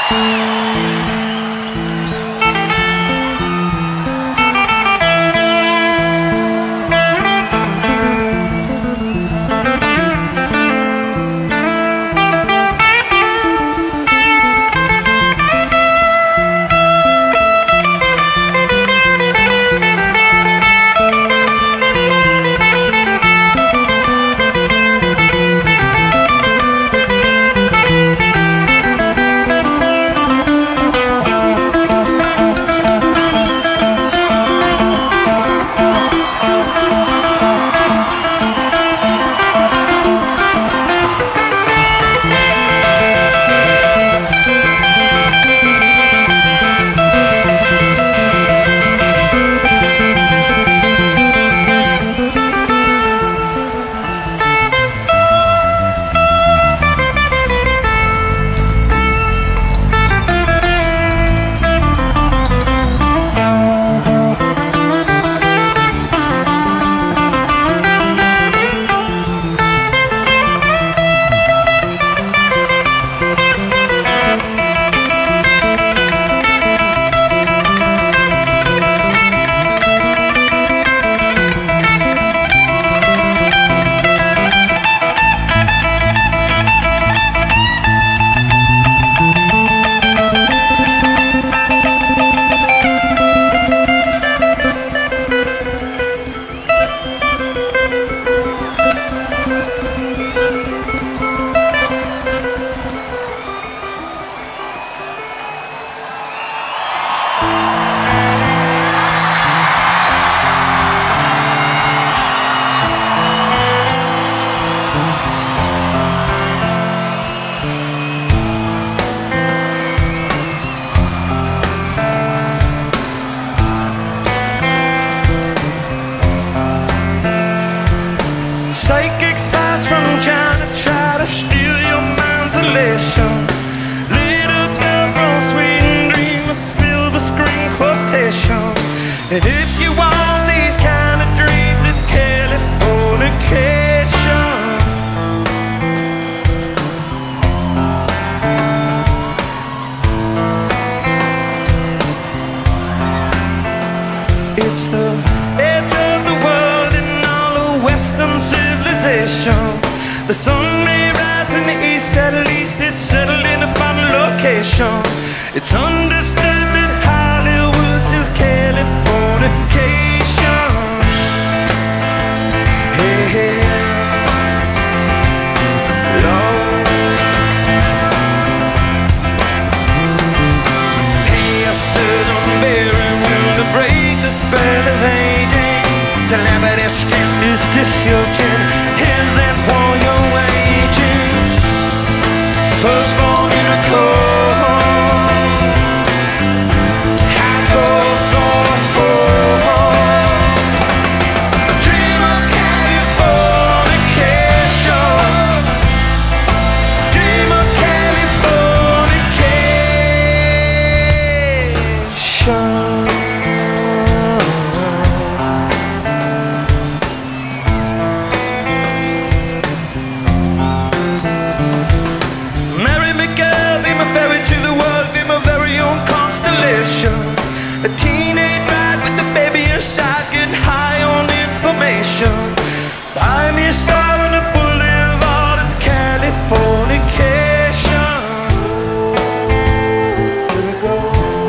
Psychic spies from China try to steal your mind's elation. Little girl from Sweden dream a silver screen quotation. And if you want these kind of dreams, it's Californication. It's the edge of the world in all the Western civilization. The sun may rise in the east, at least it's settled in a final location. It's understood that Hollywood's is Californication. Hey, hey, Lord. Hey, I said I'm very willing to break the spell of aging. Telepathy skin, is this your chin? Is that for your wages? Firstborn in a cold, hardcore soul cold. A dream of Californication. Dream of Californication. A teenage ride with the baby inside, getting high on information. Buy me a star on the boulevard, it's Californication. Here we go.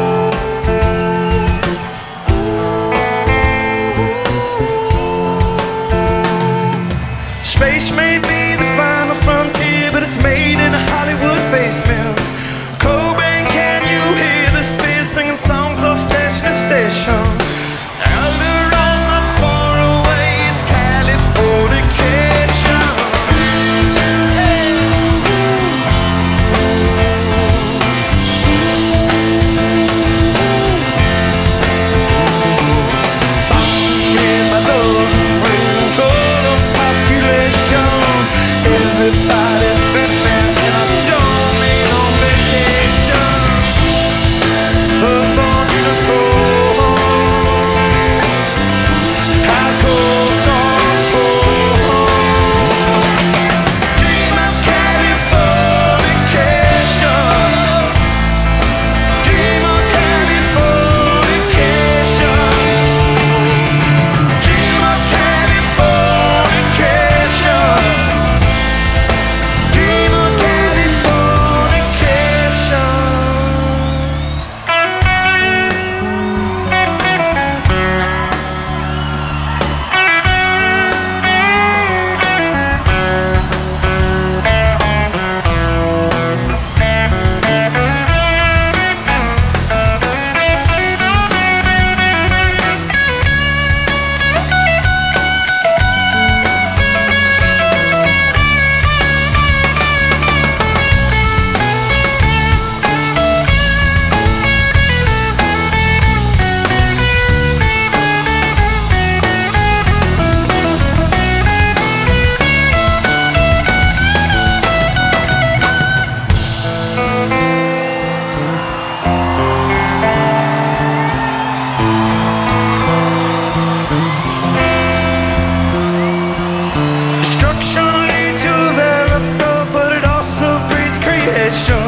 Space may be the final frontier, but it's made in a Hollywood basement. Cobain, can you hear the sphere singing songs of station to station? creation.